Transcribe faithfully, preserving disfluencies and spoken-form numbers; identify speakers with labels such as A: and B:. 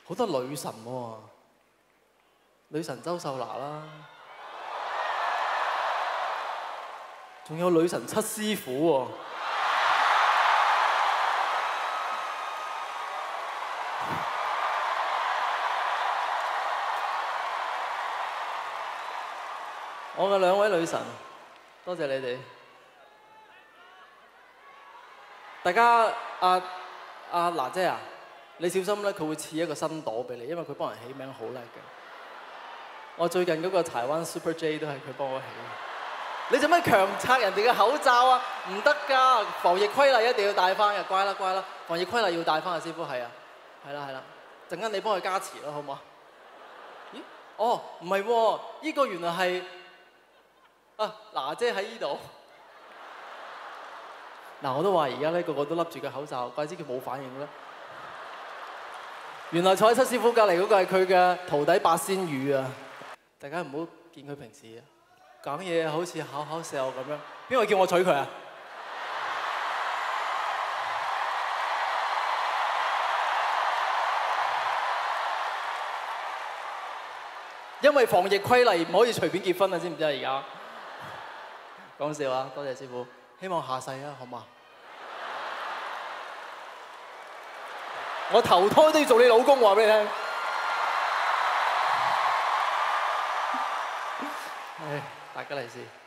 A: 好多女神喎，女神周秀娜啦，仲有女神七師傅喎。我嘅兩位女神，多謝你哋。大家阿阿娜姐啊，你小心咧，佢會賜一個新朵俾你，因為佢幫人起名好叻嘅。我最近嗰個台灣 Super J 都係佢幫我起。你做咩強拆人哋嘅口罩啊？唔得㗎，防疫規例一定要戴翻嘅，乖啦乖啦，防疫規例要戴翻嘅，師傅係啊，係啦係啦，陣間你幫佢加持咯，好唔好啊？咦？哦，唔係喎，呢個原來係。啊，娜姐喺呢度。嗱，我都話而家咧個個都笠住個口罩，怪之佢冇反應啦。原來坐喺七師傅隔離嗰個係佢嘅徒弟八仙羽啊！大家唔好見佢平時講嘢好似口口笑咁樣。邊個叫我娶佢啊？因為防疫規例唔可以隨便結婚啊，知唔知啊？而家。講笑啊！多謝師傅，希望下世啊，好嘛？我投胎都要做你老公，話俾你聽。唉，大吉利是。